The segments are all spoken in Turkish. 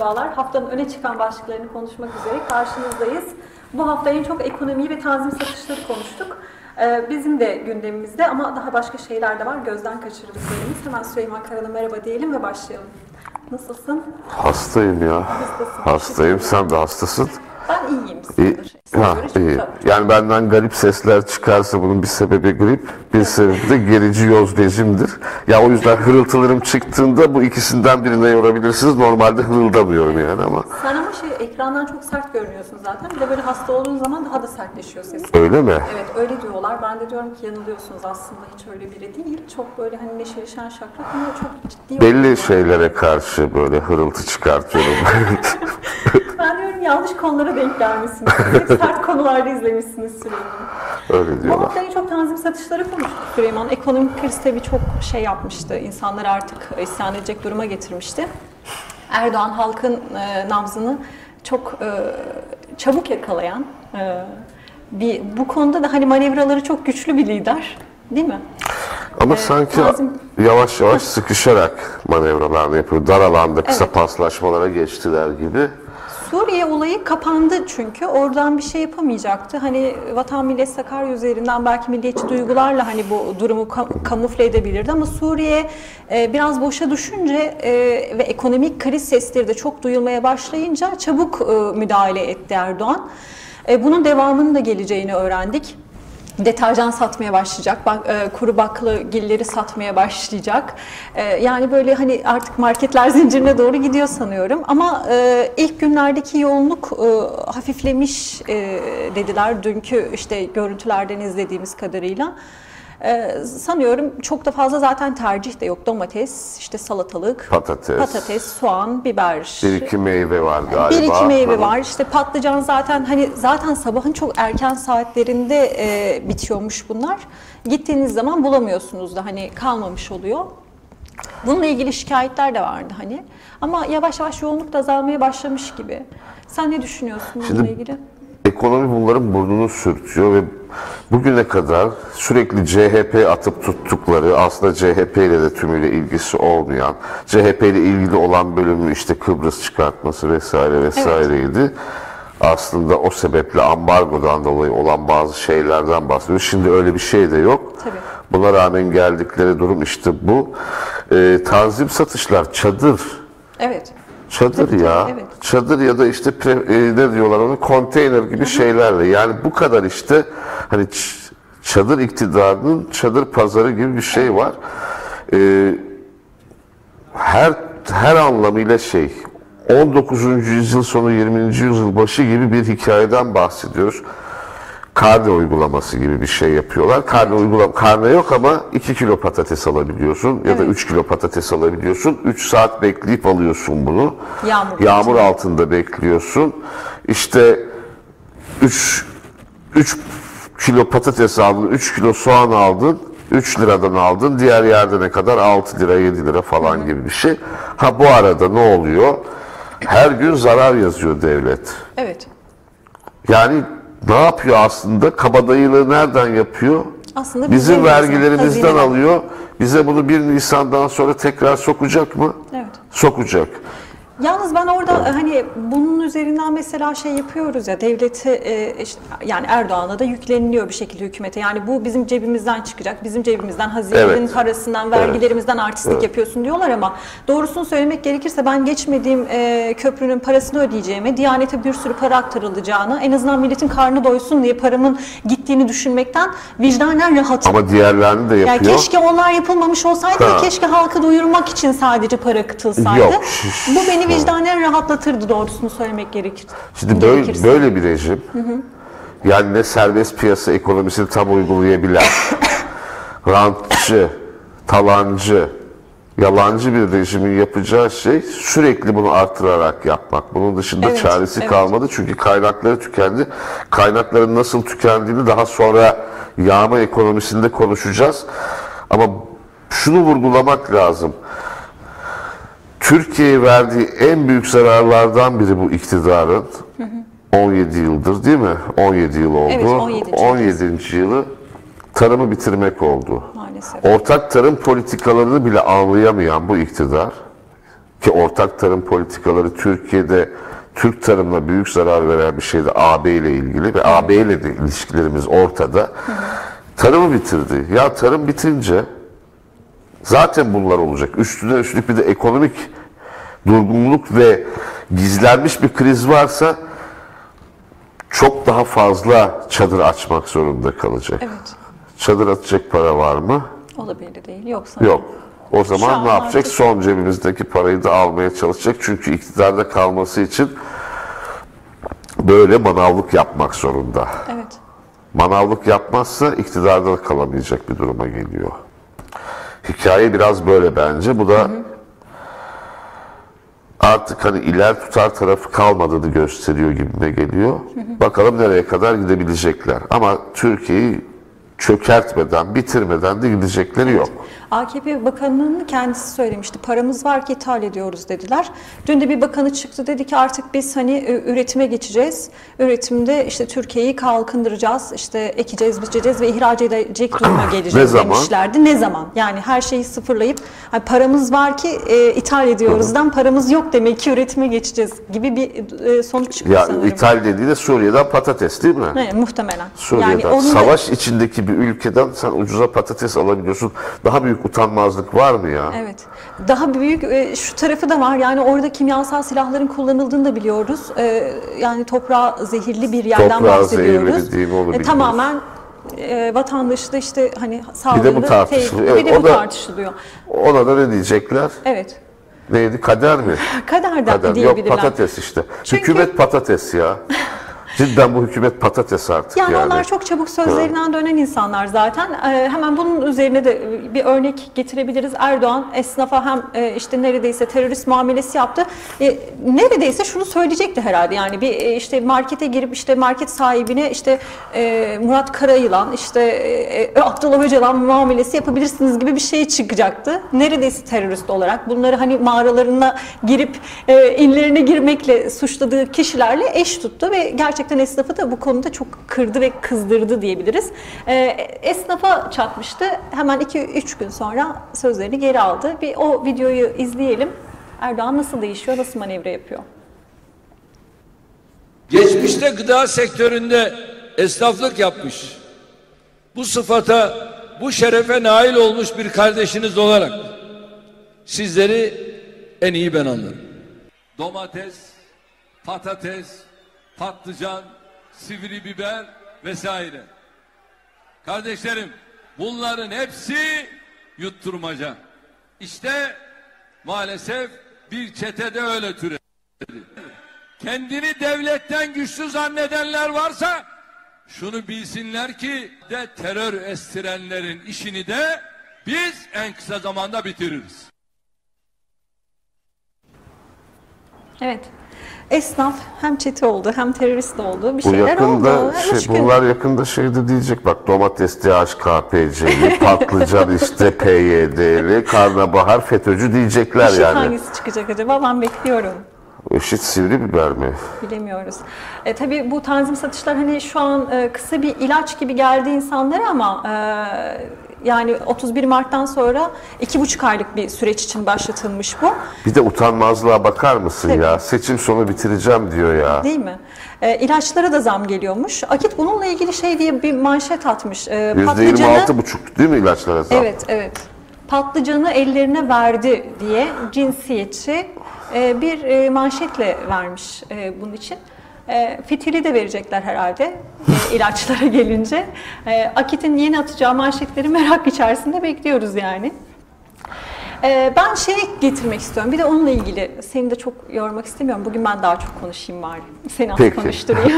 merhabalar. Haftanın öne çıkan başlıklarını konuşmak üzere karşınızdayız. Bu hafta en çok ekonomiyi ve tanzim satışları konuştuk. Bizim de gündemimizde ama daha başka şeyler de var. Gözden kaçırdıklarımız. Hemen Süleyman Karan'a merhaba diyelim ve başlayalım. Nasılsın? Hastayım ya. Hastayım. Sen de hastasın. Ben iyiyim. İyi. Yani benden garip sesler çıkarsa bunun bir sebebi grip, bir sebebi de gerici yoz rejimdir. Ya o yüzden hırıltılarım çıktığında bu ikisinden birine yorabilirsiniz. Normalde hırıldamıyorum yani ama. Sen ama ekrandan çok sert görünüyorsun zaten. Bir de böyle hasta olduğun zaman daha da sertleşiyor sesin. Öyle mi? Evet, öyle diyorlar. Ben de diyorum ki yanılıyorsunuz, aslında hiç öyle biri değil. Çok böyle hani neşeli şen şakrak ama çok ciddi. Belli şeylere karşı böyle hırıltı çıkartıyorum. Ben diyorum yanlış konulara denk gelmişsiniz. Hep sert konularda izlemişsiniz Süleyman. Öyle diyorlar. Bu hafta en çok tanzim satışları konuştuk Süleyman. Ekonomik kriz tabii çok şey yapmıştı. İnsanları artık isyan edecek duruma getirmişti. Erdoğan halkın nabzını çok çabuk yakalayan, bu konuda da hani manevraları çok güçlü bir lider, değil mi? Ama sanki yavaş yavaş sıkışarak manevralarını yapıyor. Dar alanda kısa paslaşmalara geçtiler gibi. Suriye olayı kapandı çünkü. Oradan bir şey yapamayacaktı. Hani Vatan Millet Sakarya üzerinden belki milliyetçi duygularla hani bu durumu kamufle edebilirdi ama Suriye biraz boşa düşünce ve ekonomik kriz sesleri de çok duyulmaya başlayınca çabuk müdahale etti Erdoğan. Bunun devamının da geleceğini öğrendik. Deterjan satmaya başlayacak, kuru baklagilleri satmaya başlayacak. Yani böyle hani artık marketler zincirine doğru gidiyor sanıyorum. Ama ilk günlerdeki yoğunluk hafiflemiş dediler. Dünkü işte görüntülerden izlediğimiz kadarıyla. Sanıyorum çok da fazla zaten tercih de yok. Domates, işte salatalık, patates, soğan, biber. Bir iki meyve var galiba. Bir iki meyve var. İşte patlıcan zaten sabahın çok erken saatlerinde bitiyormuş bunlar. Gittiğiniz zaman bulamıyorsunuz da hani kalmamış oluyor. Bununla ilgili şikayetler de vardı hani. Ama yavaş yavaş yoğunluk da azalmaya başlamış gibi. Sen ne düşünüyorsun bununla ilgili? Ekonomi bunların burnunu sürtüyor ve bugüne kadar sürekli CHP atıp tuttukları, aslında CHP ile de tümüyle ilgisi olmayan, CHP ile ilgili olan bölümü işte Kıbrıs çıkartması vesaireydi. Evet. Aslında o sebeple ambargodan dolayı olan bazı şeylerden bahsediyor. Şimdi öyle bir şey de yok. Tabii. Buna rağmen geldikleri durum işte bu. Tanzim satışlar, çadır. Evet. Çadır tabii, ya, evet. Çadır ya da işte ne diyorlar onu, konteyner gibi şeylerle. Yani bu kadar işte hani çadır iktidarının çadır pazarı gibi bir şey var. Her anlamıyla 19. yüzyıl sonu 20. yüzyıl başı gibi bir hikayeden bahsediyoruz. Karne uygulaması gibi bir şey yapıyorlar. Karne yok ama 2 kilo patates alabiliyorsun ya da 3 kilo patates alabiliyorsun. 3 saat bekleyip alıyorsun bunu. Yağmur altında bekliyorsun. İşte 3 kilo patates aldın, 3 kilo soğan aldın, 3 liradan aldın. Diğer yerde ne kadar? 6 lira, 7 lira falan gibi bir şey. Bu arada ne oluyor? Her gün zarar yazıyor devlet. Evet. Yani ne yapıyor aslında? Kabadayılığı nereden yapıyor? Aslında bizim vergilerimizden alıyor. Bize bunu 1 Nisan'dan sonra tekrar sokacak mı? Evet. Sokacak. Yalnız ben orada hani bunun üzerinden mesela yapıyoruz ya, devleti yani Erdoğan'a da yükleniliyor bir şekilde hükümete. Yani bu bizim cebimizden çıkacak, bizim cebimizden, hazinenin parasından, vergilerimizden artistlik yapıyorsun diyorlar ama doğrusunu söylemek gerekirse ben geçmediğim köprünün parasını ödeyeceğime, Diyanet'e bir sürü para aktarılacağını, en azından milletin karnı doysun diye paramın gittiğini düşünmekten vicdanen rahatım. Ama diğerlerini de yapıyor. Yani keşke onlar yapılmamış olsaydı ve keşke halkı doyurmak için sadece para akıtılsaydı. Yok. Bu beni vicdanen rahatlatırdı, doğrusunu söylemek gerekir. Şimdi böyle bir rejim, yani ne serbest piyasa ekonomisini tam uygulayabilen, rantçı, talancı, yalancı bir rejimin yapacağı şey sürekli bunu artırarak yapmak. Bunun dışında çaresi kalmadı çünkü kaynakları tükendi. Kaynakların nasıl tükendiğini daha sonra yağma ekonomisinde konuşacağız. Ama şunu vurgulamak lazım. Türkiye'ye verdiği en büyük zararlardan biri bu iktidarın. 17 yıldır değil mi? 17 yıl oldu. Evet, 17. yılı tarımı bitirmek oldu. Maalesef. Ortak tarım politikalarını bile anlayamayan bu iktidar, ki ortak tarım politikaları Türkiye'de Türk tarımına büyük zarar veren bir şeydi AB ile ilgili ve AB ile de ilişkilerimiz ortada. Tarımı bitirdi. Ya tarım bitince zaten bunlar olacak. Üstüne üstlük bir de ekonomik durgunluk ve gizlenmiş bir kriz varsa çok daha fazla çadır açmak zorunda kalacak. Evet. Çadır atacak para var mı? O da belli değil. Yoksa Yok. O Şu zaman an ne yapacak? artık- Son cebimizdeki parayı da almaya çalışacak. Çünkü iktidarda kalması için böyle manavlık yapmak zorunda. evet. Manavlık yapmazsa iktidarda da kalamayacak bir duruma geliyor. Hikaye biraz böyle bence. Bu da artık hani iler tutar tarafı kalmadığını gösteriyor gibime geliyor. Bakalım nereye kadar gidebilecekler. Ama Türkiye'yi çökertmeden, bitirmeden de gidecekleri yok. AKP bakanının kendisi söylemişti. Paramız var ki ithal ediyoruz dediler. Dün de bir bakanı çıktı dedi ki artık biz hani üretime geçeceğiz. Üretimde işte Türkiye'yi kalkındıracağız. İşte ekeceğiz, biçeceğiz ve ihraç edecek duruma geleceğiz Ne zaman? demişlerdi. Ne zaman? Yani her şeyi sıfırlayıp hani paramız var ki ithal ediyoruzdan paramız yok demek ki üretime geçeceğiz gibi bir sonuç çıktı Ya sanırım. ithal dediği de Suriye'den patates değil mi? Evet, muhtemelen. Suriye'den. Yani onun da- Savaş içindeki bir ülkeden sen ucuza patates alabiliyorsun. Daha büyük utanmazlık var mı ya? Evet. Daha büyük şu tarafı da var. Yani orada kimyasal silahların kullanıldığını da biliyoruz. Yani toprağa zehirli bir yerden Toprağa bahsediyoruz. zehirlediğini onu biliyoruz. Tamamen vatandaşı da işte hani sağlığında Bir de bu tartışılıyor. bir de Evet, bu o da- tartışılıyor. Ona da ne diyecekler? Evet. Neydi? Kader mi? Kaderden Kader. Yok, diyebilirler. patates işte. Çünkü- Hükümet patates ya. Cidden bu hükümet patates artık Yani yani. onlar çok çabuk sözlerinden dönen insanlar zaten. Hemen bunun üzerine de bir örnek getirebiliriz. Erdoğan esnafa hem işte neredeyse terörist muamelesi yaptı. Neredeyse şunu söyleyecekti herhalde. Yani bir işte markete girip işte market sahibine işte Murat Karayılan, işte Abdullah Öcalan muamelesi yapabilirsiniz gibi bir şey çıkacaktı. Neredeyse terörist olarak bunları hani mağaralarına girip inlerine girmekle suçladığı kişilerle eş tuttu ve gerçekten esnafı da bu konuda çok kırdı ve kızdırdı diyebiliriz. Esnafa çatmıştı. Hemen 2-3 gün sonra sözlerini geri aldı. Bir o videoyu izleyelim. Erdoğan nasıl değişiyor, nasıl manevra yapıyor? Geçmişte gıda sektöründe esnaflık yapmış, bu sıfata, bu şerefe nail olmuş bir kardeşiniz olarak sizleri en iyi ben anlarım. Domates, patates, patlıcan, sivri biber vesaire. Kardeşlerim, bunların hepsi yutturmaca. İşte maalesef bir çetede öyle türedi. Kendini devletten güçlü zannedenler varsa şunu bilsinler ki de terör estirenlerin işini de biz en kısa zamanda bitiririz. Evet. Esnaf hem çete oldu hem terörist oldu. Bir Bu şeyler yakında oldu. bunlar yakında şeyde diyecek bak domates DHKPC'li, patlıcan işte PYD'li, karnabahar FETÖ'cü diyecekler İşin yani. hangisi çıkacak acaba? Ben bekliyorum. IŞİD sivri biber mi? Bilemiyoruz. Tabii bu tanzim satışlar hani şu an kısa bir ilaç gibi geldi insanlara ama yani 31 Mart'tan sonra 2,5 aylık bir süreç için başlatılmış bu. Bir de utanmazlığa bakar mısın Tabii. ya? Seçim sonu bitireceğim diyor ya. Değil mi? İlaçlara da zam geliyormuş. Akit bununla ilgili şey diye bir manşet atmış. %26,5 değil mi ilaçlara zam? Evet, evet. Patlıcanı ellerine verdi diye cinsiyetçi bir manşetle vermiş bunun için. Fitili de verecekler herhalde ilaçlara gelince. Akit'in yeni atacağı manşetleri merak içerisinde bekliyoruz yani. Ben şeye getirmek istiyorum. Bir de onunla ilgili seni de çok yormak istemiyorum. Bugün ben daha çok konuşayım bari. Seni az Peki. konuşturayım.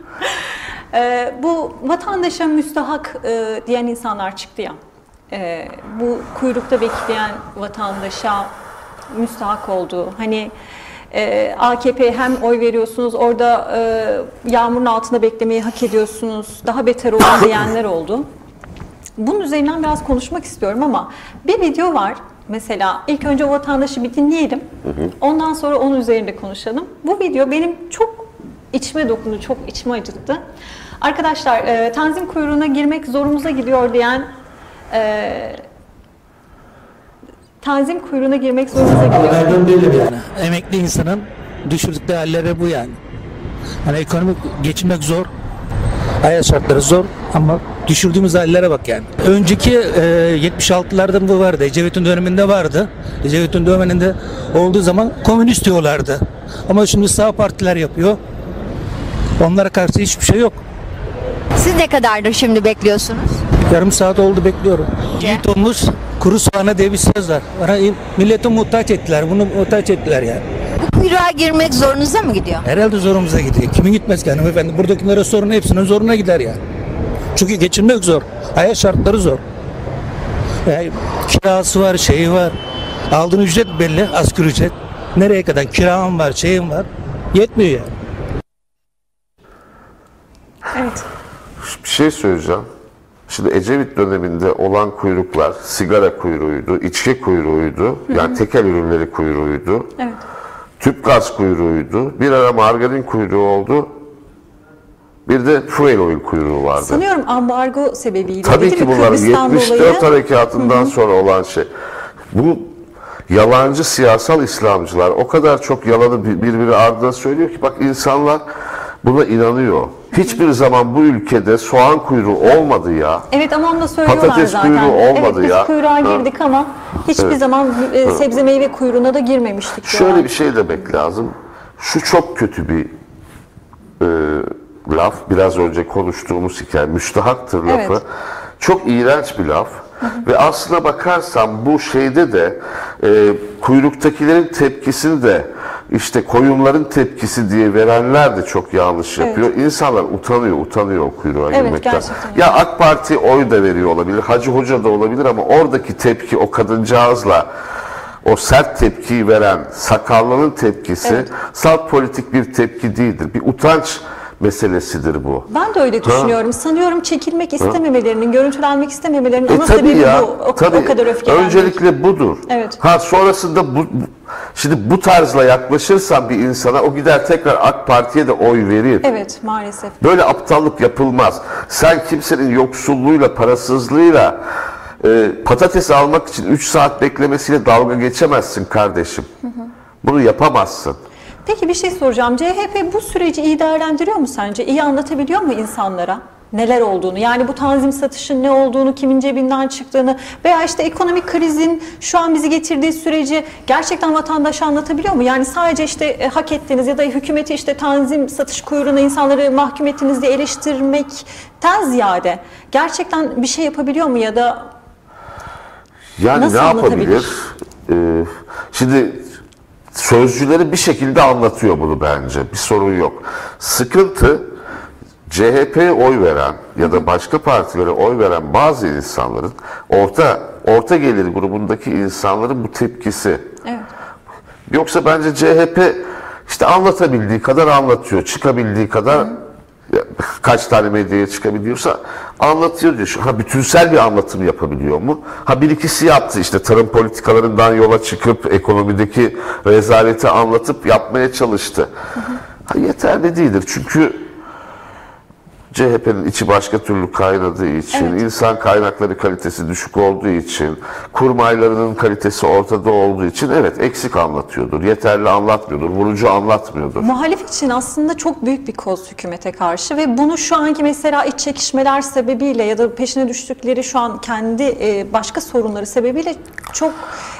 Bu vatandaşa müstahak diyen insanlar çıktı ya. Bu kuyrukta bekleyen vatandaşa müstahak olduğu. Hani AKP'ye hem oy veriyorsunuz, orada yağmurun altında beklemeyi hak ediyorsunuz, daha beter olun diyenler oldu. Bunun üzerinden biraz konuşmak istiyorum ama bir video var. Mesela ilk önce o vatandaşı bir dinleyelim. Ondan sonra onun üzerinde konuşalım. Bu video benim çok içime dokundu, çok içime acıttı. Arkadaşlar tanzim kuyruğuna girmek zorumuza gidiyor diyen Tanzim kuyruğuna girmek zorunda geliyor. Memnun değilim yani. Emekli insanın düşürdükleri halleri bu yani. Hani ekonomik geçinmek zor. Hayat şartları zor ama düşürdüğümüz hallere bak yani. Önceki 76'larda bu vardı. Ecevit'in döneminde vardı. Ecevit'in döneminde olduğu zaman komünist diyorlardı. Ama şimdi sağ partiler yapıyor. Onlara karşı hiçbir şey yok. Siz ne kadardır şimdi bekliyorsunuz? Yarım saat oldu bekliyorum. Yiğit omuz kuru soğana diye bir söz var. Bana milleti muhtaç ettiler. Bunu muhtaç ettiler yani. Bu kuyruğa girmek zorunuza mı gidiyor? Herhalde zorumuza gidiyor. Kimin gitmez ki hanımefendi? Buradakilere sorun hepsinin zoruna gider yani. Çünkü geçinmek zor. Hayat şartları zor. Yani kirası var, şeyi var. Aldığın ücret belli, asgari ücret. Nereye kadar? Kiram var, şeyim var. Yetmiyor yani. Evet. Bir şey söyleyeceğim. Şimdi Ecevit döneminde olan kuyruklar sigara kuyruğuydu, içki kuyruğuydu, yani tekel ürünleri kuyruğuydu, Evet. tüp gaz kuyruğuydu, bir ara margarin kuyruğu oldu, bir de fuel oil kuyruğu vardı. Sanıyorum ambargo sebebiyle. Tabii değil ki mi? bunlar Kıbrıs'tan 74 dolayı. harekatından sonra olan şey. Bu yalancı siyasal İslamcılar o kadar çok yalanı birbiri ardına söylüyor ki bak insanlar buna inanıyor. Hiçbir zaman bu ülkede soğan kuyruğu olmadı ya. Evet ama onu da söylüyorlar Patates zaten. kuyruğu olmadı evet, ya. biz kuyruğa girdik ama hiçbir zaman sebze meyve kuyruğuna da girmemiştik. Şöyle diyorlar. bir şey demek lazım. Şu çok kötü bir laf. Biraz önce konuştuğumuz hikaye. Müstahaktır lafı. Evet. Çok iğrenç bir laf. Ve aslına bakarsan bu şeyde de kuyruktakilerin tepkisini de işte koyunların tepkisi diye verenler de çok yanlış yapıyor. İnsanlar utanıyor o kuyruğa Evet, girmekten. gerçekten. Ya AK Parti oy da veriyor olabilir, Hacı Hoca da olabilir ama oradaki tepki o kadıncağızla o sert tepkiyi veren sakallının tepkisi salt politik bir tepki değildir. Bir utanç meselesidir bu. Ben de öyle düşünüyorum. Sanıyorum çekilmek istememelerinin, görüntülenmek istememelerinin ana Tabii sebebi ya, bu. O tabii. kadar öfkelenmek. Öncelikle budur. Evet. Sonrasında şimdi bu tarzla yaklaşırsan bir insana o gider tekrar AK Parti'ye de oy verir. Evet, maalesef. Böyle aptallık yapılmaz. Sen kimsenin yoksulluğuyla, parasızlığıyla patates almak için 3 saat beklemesiyle dalga geçemezsin kardeşim. Bunu yapamazsın. Peki bir şey soracağım. CHP bu süreci iyi değerlendiriyor mu sence? İyi anlatabiliyor mu insanlara? Neler olduğunu, yani bu tanzim satışın ne olduğunu, kimin cebinden çıktığını veya işte ekonomik krizin şu an bizi getirdiği süreci gerçekten vatandaşa anlatabiliyor mu? Yani sadece işte hak ettiniz ya da hükümeti işte tanzim satış kuyruğuna insanları mahkum ettiniz diye eleştirmekten ziyade gerçekten bir şey yapabiliyor mu ya da Yani nasıl ne anlatabilir? yapabilir? Şimdi sözcüleri bir şekilde anlatıyor bunu bence. Bir sorun yok. Sıkıntı CHP'ye oy veren ya da başka partilere oy veren bazı insanların orta gelir grubundaki insanların bu tepkisi. Evet. Yoksa bence CHP işte anlatabildiği kadar anlatıyor. Çıkabildiği kadar kaç tane medyaya çıkabiliyorsa anlatıyor diyor. Bütünsel bir anlatım yapabiliyor mu? Bir ikisi yaptı işte tarım politikalarından yola çıkıp ekonomideki rezaleti anlatıp yapmaya çalıştı. Yeterli değildir çünkü CHP'nin içi başka türlü kaynadığı için, insan kaynakları kalitesi düşük olduğu için, kurmaylarının kalitesi ortada olduğu için eksik anlatıyordur, yeterli anlatmıyordur, vurucu anlatmıyordur. Muhalif için aslında çok büyük bir koz hükümete karşı ve bunu şu anki mesela iç çekişmeler sebebiyle ya da peşine düştükleri şu an kendi başka sorunları sebebiyle çok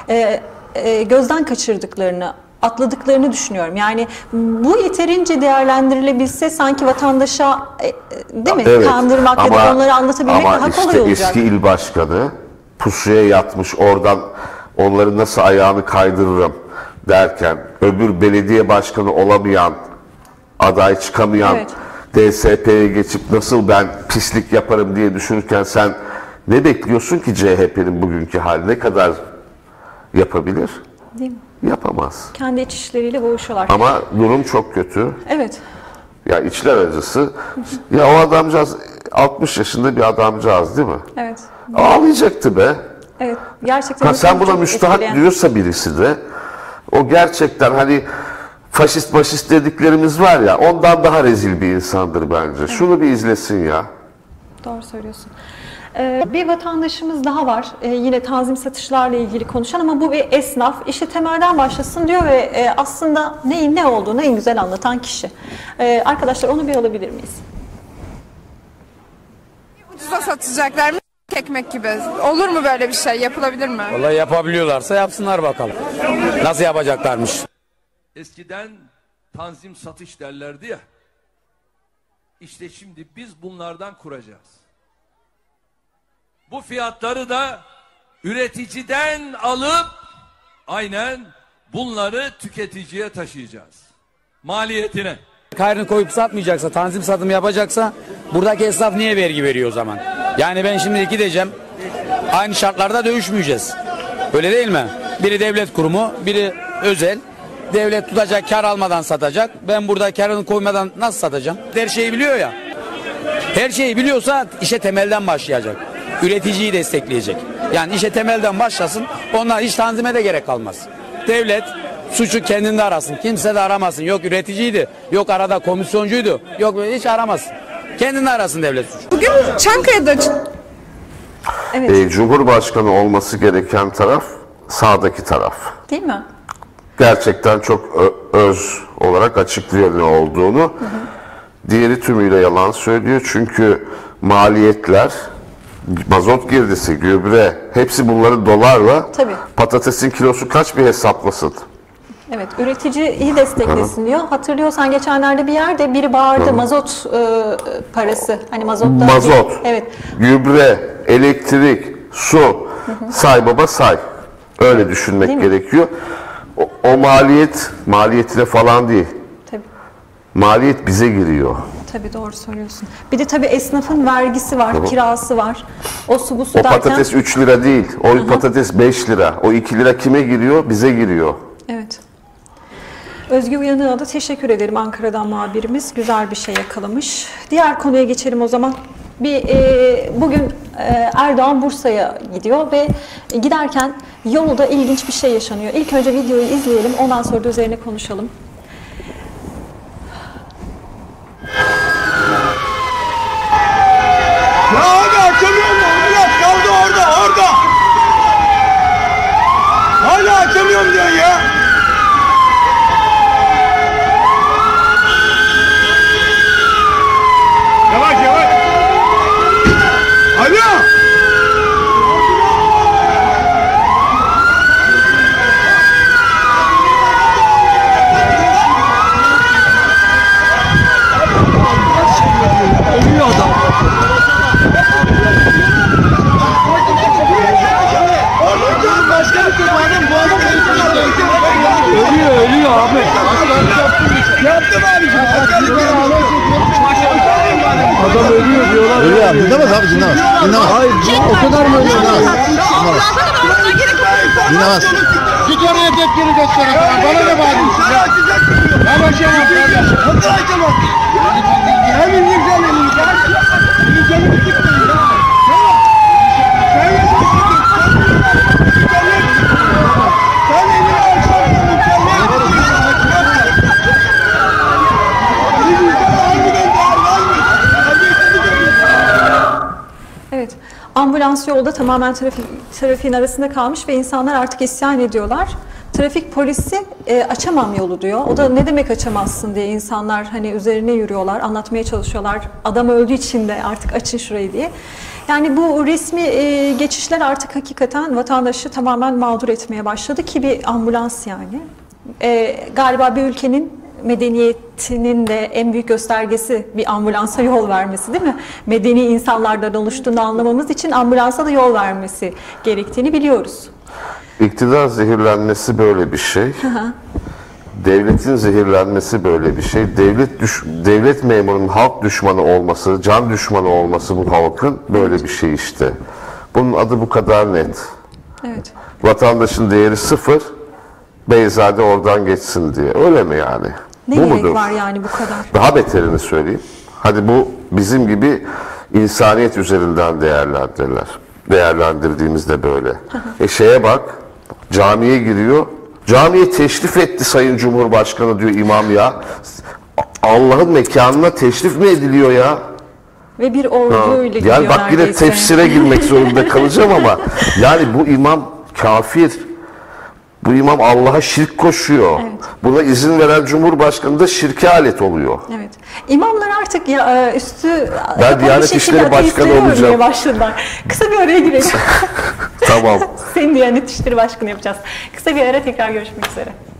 gözden kaçırdıklarını, atladıklarını düşünüyorum. Yani bu yeterince değerlendirilebilse sanki vatandaşa değil mi kandırmak ya da onları anlatabilmek daha işte kolay olacak. Eski il başkanı pusuya yatmış oradan onları nasıl ayağını kaydırırım derken öbür belediye başkanı olamayan aday çıkamayan DSP'ye geçip nasıl ben pislik yaparım diye düşünürken sen ne bekliyorsun ki CHP'nin bugünkü hali ne kadar yapabilir? Değil mi? Yapamaz. Kendi iç işleriyle boğuşuyorlar. Ama durum çok kötü. Evet. Ya içler acısı. Ya o adamcağız 60 yaşında bir adamcağız değil mi? Evet. Ağlayacaktı be. Evet. Gerçekten. Sen buna çok müstahak etkileyen. diyorsa birisi de o gerçekten faşist dediklerimiz var ya ondan daha rezil bir insandır bence. Şunu bir izlesin ya. Doğru söylüyorsun. Bir vatandaşımız daha var. Yine tanzim satışlarla ilgili konuşan ama bu bir esnaf. İşi temelden başlasın diyor ve aslında neyin ne olduğunu en güzel anlatan kişi. Arkadaşlar onu bir alabilir miyiz? Ucuza satacaklar mı? Ekmek gibi. Olur mu böyle bir şey? Yapılabilir mi? Vallahi yapabiliyorlarsa yapsınlar bakalım. Nasıl yapacaklarmış? Eskiden tanzim satış derlerdi ya. İşte şimdi biz bunlardan kuracağız. Bu fiyatları da üreticiden alıp aynen bunları tüketiciye taşıyacağız. Maliyetine. Hayrını koyup satmayacaksa, tanzim satım yapacaksa buradaki esnaf niye vergi veriyor o zaman? Yani ben şimdi gideceğim, aynı şartlarda dövüşmeyeceğiz. Öyle değil mi? Biri devlet kurumu, biri özel. Devlet tutacak, kar almadan satacak. Ben burada karını koymadan nasıl satacağım? Her şeyi biliyor ya. Her şeyi biliyorsa işe temelden başlayacak. Üreticiyi destekleyecek. Yani işe temelden başlasın, onlar hiç tanzime de gerek kalmaz. Devlet suçu kendinde arasın. Kimse de aramasın. Yok üreticiydi, yok arada komisyoncuydu, yok hiç aramasın. Kendinde arasın devlet suçu. Bugün Çankaya'da Cumhurbaşkanı olması gereken taraf sağdaki taraf. Değil mi? Gerçekten çok öz olarak açıklıyor ne olduğunu. Diğeri tümüyle yalan söylüyor çünkü maliyetler, mazot girdisi, gübre, hepsi bunları dolarla. Tabii. Patatesin kilosu kaç bir hesaplasın? Evet, üreticiyi desteklesin diyor. Hatırlıyorsan geçenlerde bir yerde biri bağırdı mazot parası. Hani mazottan Mazot, evet. gübre, elektrik, su, say baba say. Öyle düşünmek Değil mi? gerekiyor. O maliyetine falan değil. Tabii. Maliyet bize giriyor. Tabii doğru söylüyorsun. Bir de tabii esnafın vergisi var, kirası var. O su bu su O derken. patates 3 lira değil. O patates 5 lira. O 2 lira kime giriyor? Bize giriyor. Evet. Özgü Uyanık'a da teşekkür ederim, Ankara'dan muhabirimiz. Güzel bir şey yakalamış. Diğer konuya geçelim o zaman. Bugün Erdoğan Bursa'ya gidiyor ve giderken yolda ilginç bir şey yaşanıyor. İlk önce videoyu izleyelim, ondan sonra da üzerine konuşalım. Ya abi açamıyorum mu? Ambulans kaldı orada. Hala açamıyorum diyorsun ya. Yavaş. Alo. Ölüyor adam. Ölüyor abi. Yaptım abicim. Adam ölüyor diyorlar. Ölüyor abi. Dinlemez abi dinlemez. Hayır o kadar mı ölüyor? Dinlemez. Git oraya tepkini göster. Bana ne bağırıyorsun ya? Yavaş. Nasıl açamam? Hem ineceksin elini. Senin canını sıkmayın ya. Sen yaparsın. Sen elini açarsın. Evet, ambulans yolda tamamen trafiğin arasında kalmış ve insanlar artık isyan ediyorlar. Trafik polisi açamam yolu diyor. O da ne demek açamazsın diye insanlar hani üzerine yürüyorlar, anlatmaya çalışıyorlar. Adam öldüğü için de artık açın şurayı diye. Yani bu resmi geçişler artık hakikaten vatandaşı tamamen mağdur etmeye başladı ki bir ambulans yani. Galiba bir ülkenin medeniyetinin de en büyük göstergesi bir ambulansa yol vermesi değil mi? Medeni insanlardan oluştuğunu anlamamız için ambulansa da yol vermesi gerektiğini biliyoruz. İktidar zehirlenmesi böyle bir şey. Devletin zehirlenmesi böyle bir şey. Devlet memurunun halk düşmanı olması, can düşmanı olması bu halkın böyle bir şey işte. Bunun adı bu kadar net. Evet. Vatandaşın değeri sıfır, Beyzade oradan geçsin diye. Öyle mi yani? Ne bu gerek mudur? var yani bu kadar? Daha beterini söyleyeyim. Hadi bu bizim gibi insaniyet üzerinden değerlendirdiğimizde böyle. Şeye bak, camiye giriyor. Camiye teşrif etti Sayın Cumhurbaşkanı diyor imam ya. Allah'ın mekanına teşrif mi ediliyor ya? Ve bir orduyla gidiyor Yani bak yine neredeyse. tefsire girmek zorunda kalacağım ama yani bu imam kafir. Bu imam Allah'a şirk koşuyor. Evet. Buna izin veren Cumhurbaşkanı da şirke alet oluyor. Evet. İmamlar artık üstü Ben Diyanet bir şekilde İşleri Başkanı ateistlere olacağım. övmeye başladılar. Kısa bir araya girelim. Tamam. Seni Diyanet İşleri Başkanı yapacağız. Kısa bir ara, tekrar görüşmek üzere.